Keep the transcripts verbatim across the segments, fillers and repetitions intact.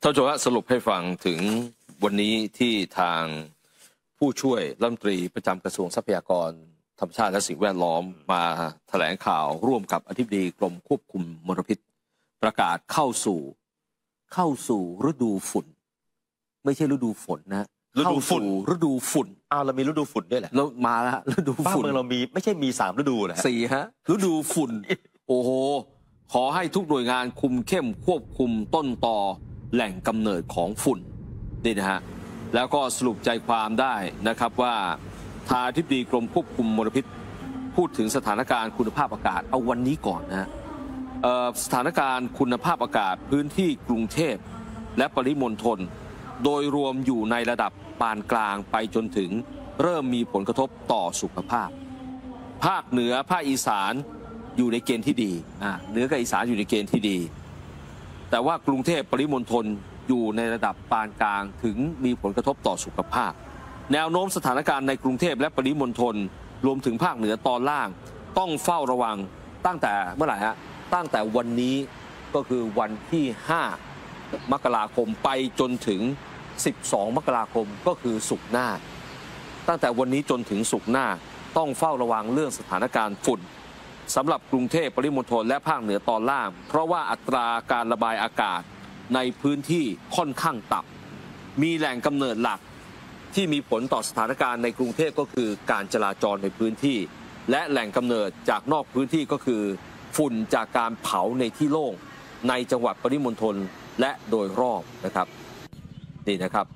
ท่านผู้ชมสรุปให้ฟังถึงวันนี้ที่ทางผู้ช่วยรัฐมนตรีประจำกระทรวงทรัพยากรธรรมชาติและสิ่งแวดล้อมมาแถลงข่าวร่วมกับอธิบดีกรมควบคุมมลพิษประกาศเข้าสู่เข้าสู่ฤดูฝุ่นไม่ใช่ฤดูฝนนะฤดูฝุ่นฤดูฝุ่นอ้าวเรามีฤดูฝุ่นด้วยแหละเรามาแล้วฤดูฝุ่นบ้านเมืองเรามีไม่ใช่มีสามฤดูนะสี่ฮะฤดูฝุ่นโอ้โหขอให้ทุกหน่วยงานคุมเข้มควบคุมต้นตอแหล่งกำเนิดของฝุ่นนี่นะฮะแล้วก็สรุปใจความได้นะครับว่าทางอธิบดีกรมควบคุมมลพิษพูดถึงสถานการณ์คุณภาพอากาศเอาวันนี้ก่อนนะฮะสถานการณ์คุณภาพอากาศพื้นที่กรุงเทพและปริมณฑลโดยรวมอยู่ในระดับปานกลางไปจนถึงเริ่มมีผลกระทบต่อสุขภาพภาคเหนือภาคอีสานอยู่ในเกณฑ์ที่ดีอ่าเหนือกับอีสานอยู่ในเกณฑ์ที่ดีแต่ว่ากรุงเทพปริมณฑลอยู่ในระดับปานกลางถึงมีผลกระทบต่อสุขภาพแนวโน้มสถานการณ์ในกรุงเทพและปริมณฑลรวมถึงภาคเหนือตอนล่างต้องเฝ้าระวังตั้งแต่เมื่อไหร่ฮะตั้งแต่วันนี้ก็คือวันที่ห้ามกราคมไปจนถึงสิบสองมกราคมก็คือศุกร์หน้าตั้งแต่วันนี้จนถึงศุกร์หน้าต้องเฝ้าระวังเรื่องสถานการณ์ฝุ่นสำหรับกรุงเทพปริมณฑลและภาคเหนือตอนล่างเพราะว่าอัตราการระบายอากาศในพื้นที่ค่อนข้างต่ำมีแหล่งกำเนิดหลักที่มีผลต่อสถานการณ์ในกรุงเทพก็คือการจราจรในพื้นที่และแหล่งกำเนิดจากนอกพื้นที่ก็คือฝุ่นจากการเผาในที่โล่งในจังหวัดปริมณฑลและโดยรอบนะครับนี่นะครับ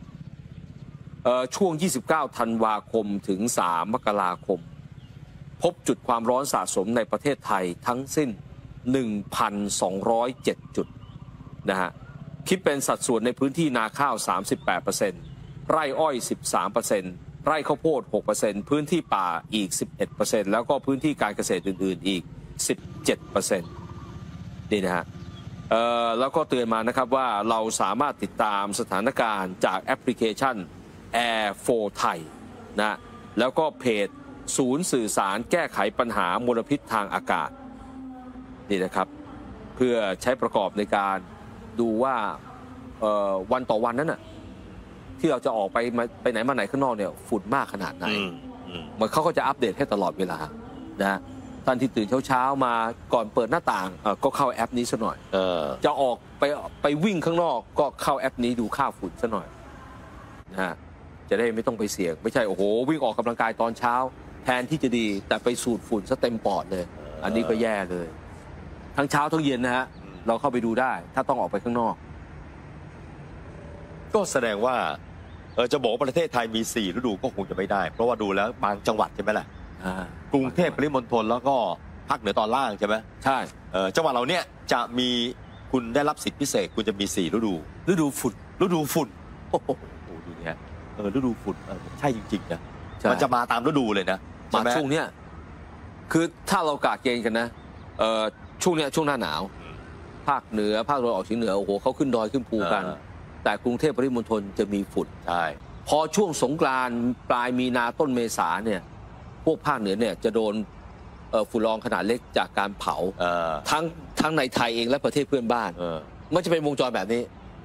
ช่วงยี่สิบเก้าธันวาคมถึงสามมกราคมพบจุดความร้อนสะสมในประเทศไทยทั้งสิ้น หนึ่งพันสองร้อยเจ็ด จุดนะฮะคิดเป็นสัดส่วนในพื้นที่นาข้าว สามสิบแปดเปอร์เซ็นต์ ไร่อ้อย สิบสามเปอร์เซ็นต์ ไร่ข้าวโพด หกเปอร์เซ็นต์ พื้นที่ป่าอีก สิบเอ็ดเปอร์เซ็นต์ แล้วก็พื้นที่การเกษตรอื่นๆอีก สิบเจ็ดเปอร์เซ็นต์ นี่นะฮะเอ่อแล้วก็เตือนมานะครับว่าเราสามารถติดตามสถานการณ์จากแอปพลิเคชัน Air โฟร์ Thai นะแล้วก็เพจศูนย์สื่อสารแก้ไขปัญหามลพิษทางอากาศนี่นะครับเพื่อใช้ประกอบในการดูว่าวันต่อวันนั้นน่ะที่เราจะออกไปไปไหนมาไหนข้างนอกเนี่ยฝุ่นมากขนาดไหนมันเขาก็จะอัปเดตให้ตลอดเวลานะท่านที่ตื่นเช้าๆมาก่อนเปิดหน้าต่างก็เข้าแอปนี้ซะหน่อยจะออกไปไปวิ่งข้างนอกก็เข้าแอปนี้ดูค่าฝุ่นซะหน่อยนะฮะจะได้ไม่ต้องไปเสี่ยงไม่ใช่โอ้โหวิ่งออกกำลังกายตอนเช้าแทนที่จะดีแต่ไปสูดฝุ่นซะเต็มปอดเลยอันนี้ก็แย่เลยทั้งเช้าทั้งเย็นนะฮะเราเข้าไปดูได้ถ้าต้องออกไปข้างนอกก็แสดงว่าเออจะบอกประเทศไทยมีสี่ฤดูก็คงจะไม่ได้เพราะว่าดูแล้วบางจังหวัดใช่ไหมล่ะกรุงเทพปริมณฑลแล้วก็ภาคเหนือตอนล่างใช่ไหมใช่จังหวัดเราเนี่ยจะมีคุณได้รับสิทธิพิเศษคุณจะมีสี่ฤดูฤดูฝุ่นฤดูฝุ่นโอ้โหดูเนี่ยเออฤดูฝุ่นใช่จริงๆนะมันจะมาตามฤดูเลยนะมาช่วงเนี้ยคือถ้าเรากะเกณฑ์กันนะเออช่วงเนี้ยช่วงหน้าหนาวภาคเหนือภาคตะวันออกเฉียงเหนือโอ้โหเขาขึ้นดอยขึ้นภูกันแต่กรุงเทพปริมณฑลจะมีฝุ่นใช่พอช่วงสงกรานต์ปลายมีนาต้นเมษาเนี่ยพวกภาคเหนือเนี่ยจะโดนฝุ่นละอองขนาดเล็กจากการเผาทั้งทั้งในไทยเองและประเทศเพื่อนบ้านมันจะเป็นวงจรแบบนี้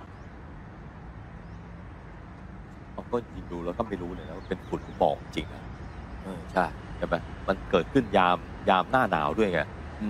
ก็จริงดูแล้วก็ไม่รู้เลยนะว่าเป็นฝุ่นหมอกจริงนะใช่ใช่ไหมมันเกิดขึ้นยามยามหน้าหนาวด้วยไง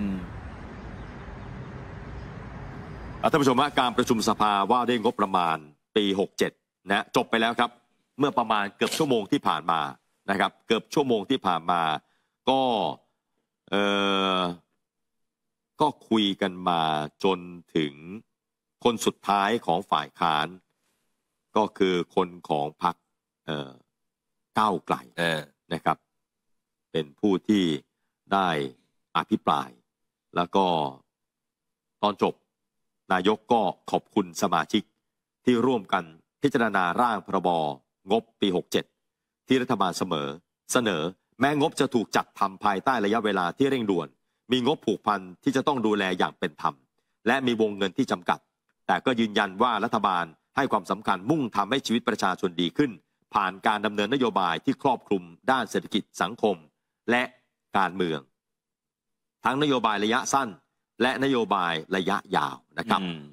ท่านผู้ชมว่าการประชุมสภาว่าด้วยงบประมาณปีหกเจ็ดนะจบไปแล้วครับเมื่อประมาณเกือบชั่วโมงที่ผ่านมานะครับเกือบชั่วโมงที่ผ่านมาก็เออก็คุยกันมาจนถึงคนสุดท้ายของฝ่ายค้านก็คือคนของพรรคก้าวไกลนะครับเป็นผู้ที่ได้อภิปรายแล้วก็ตอนจบนายกก็ขอบคุณสมาชิกที่ร่วมกันพิจารณาร่างพรบงบปีหกเจ็ดที่รัฐบาลเสมอเสนอแม้งบจะถูกจัดทำภายใต้ระยะเวลาที่เร่งด่วนมีงบผูกพันที่จะต้องดูแลอย่างเป็นธรรมและมีวงเงินที่จำกัดแต่ก็ยืนยันว่ารัฐบาลให้ความสำคัญมุ่งทำให้ชีวิตประชาชนดีขึ้นผ่านการดำเนินนโยบายที่ครอบคลุมด้านเศรษฐกิจสังคมและการเมืองทั้งนโยบายระยะสั้นและนโยบายระยะยาวนะครับ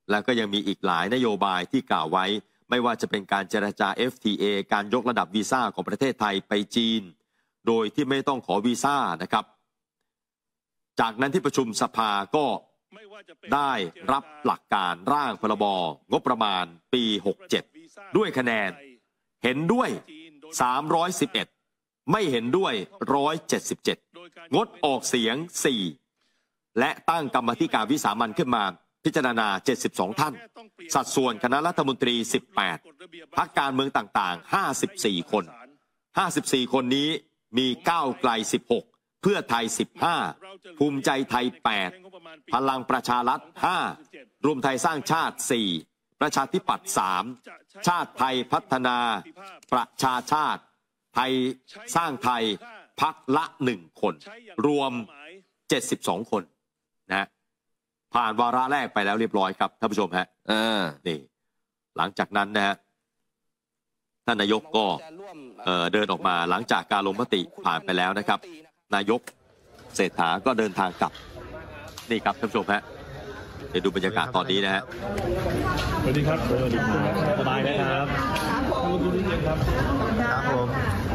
แล้วก็ยังมีอีกหลายนโยบายที่กล่าวไว้ไม่ว่าจะเป็นการเจรจา เอฟ ที เอ การยกระดับวีซ่าของประเทศไทยไปจีนโดยที่ไม่ต้องขอวีซ่านะครับจากนั้นที่ประชุมสภาก็ได้รับหลักการร่างพรบงบประมาณปีหกสิบเจ็ดด้วยคะแนนเห็นด้วยสามร้อยสิบเอ็ดไม่เห็นด้วยหนึ่งร้อยเจ็ดสิบเจ็ดงดออกเสียงสี่และตั้งกรรมาธิการวิสามัญขึ้นมาพิจารณาเจ็ดสิบสองท่านสัดส่วนคณะรัฐมนตรีสิบแปดพรรคการเมืองต่างๆห้าสิบสี่คนห้าสิบสี่คนนี้มีก้าวไกลสิบหกเพื่อไทยสิบห้าภูมิใจไทยแปดพลังประชารัฐห้ารวมไทยสร้างชาติสี่ประชาธิปัตย์สามชาติไทยพัฒนาประชาชาติไทยสร้างไทยพรรคละหนึ่งคนรวมเจ็ดสิบสองคนนะผ่านวาระแรกไปแล้วเรียบร้อยครับท่านผู้ชมฮะนี่หลังจากนั้นนะฮะท่านนายกก็เอ่อเดินออกมาหลังจากการลงมติผ่านไปแล้วนะครับนายกเศรษฐาก็เดินทางกลับนี่ครับท่านผู้ชมฮะเดี๋ยวดูบรรยากาศตอนนี้นะฮะสวัสดีครับสวัสดีครับสบายนะครับครับครับผม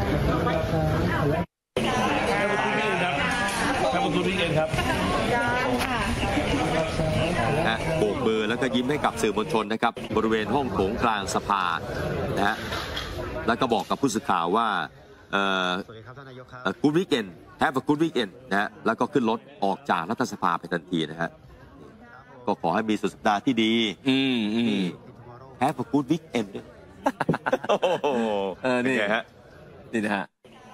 ท่านผู้ชมเองครับนะโบกมือแล้วก็ยิ้มให้กับสื่อมวลชนนะครับบริเวณห้องโถงกลางสภานะฮะแล้วก็บอกกับผู้สื่อข่าวว่าเอ่อกูดวิกเอนแฮปปี้กูดวิกเอนนะฮะแล้วก็ขึ้นรถออกจากรัฐสภาไปทันทีนะฮะก็ขอให้มีสุดสัปดาห์ที่ดีอืมอืมแฮปปี้กูดวิกเอนด้วยโอ้โหเออนี่ฮะนี่นะฮะ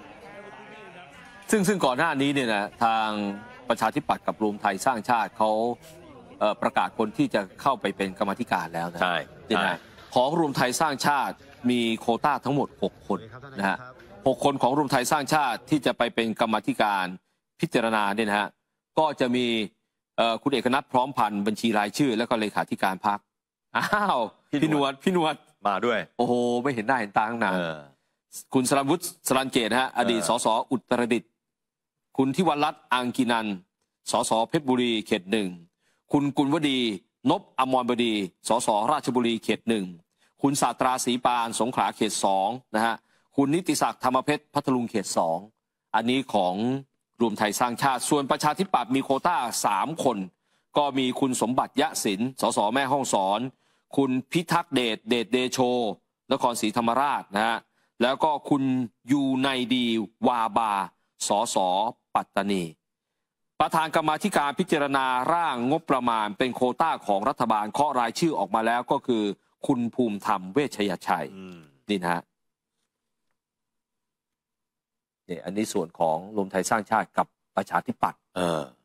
ซึ่งซึ่งก่อนหน้านี้เนี่ยนะทางประชาธิปัตย์กับรวมไทยสร้างชาติเขาประกาศคนที่จะเข้าไปเป็นกรรมาธิการแล้วนะใช่ใช่ของรวมไทยสร้างชาติมีโควต้าทั้งหมดหกคนนะฮะหกคนของรวมไทยสร้างชาติที่จะไปเป็นกรรมาธิการพิจารณาเนี่ยนะฮะก็จะมีคุณเอกนัทพร้อมพันธ์บัญชีรายชื่อแล้วก็เลขาธิการพรรคอ้าวพี่นวดพี่นวดมาด้วยโอ้โหไม่เห็นหน้าเห็นตาตั้งนานคุณสรัญวุฒิสรัญเกตฮะอดีตสสอุตรดิตถ์คุณทิวรัตน์อังกินันสสเพชรบุรีเขตหนึ่งคุณกุลวดีนพอมรบดีสสราชบุรีเขตหนึ่งคุณศาสตราศรีปานสงขลาเขตสองนะฮะคุณนิติศักดิ์ธรรมเพชรพัทลุงเขตสองอันนี้ของรวมไทยสร้างชาติส่วนประชาธิปัตย์มีโควต้าสามคนก็มีคุณสมบัติยะศิลป์สสแม่ฮ่องสอนคุณพิทักษ์เดชเดชเดโชนครศรีธรรมราชนะฮะแล้วก็คุณยูไนดีวาบาสสปัตตานีประธานกรรมาธิการพิจารณาร่างงบประมาณเป็นโควต้าของรัฐบาลเคาะรายชื่อออกมาแล้วก็คือคุณภูมิธรรมเวชยชัยนี่นะฮะนี่อันนี้ส่วนของรวมไทยสร้างชาติกับประชาธิปัตย์เออ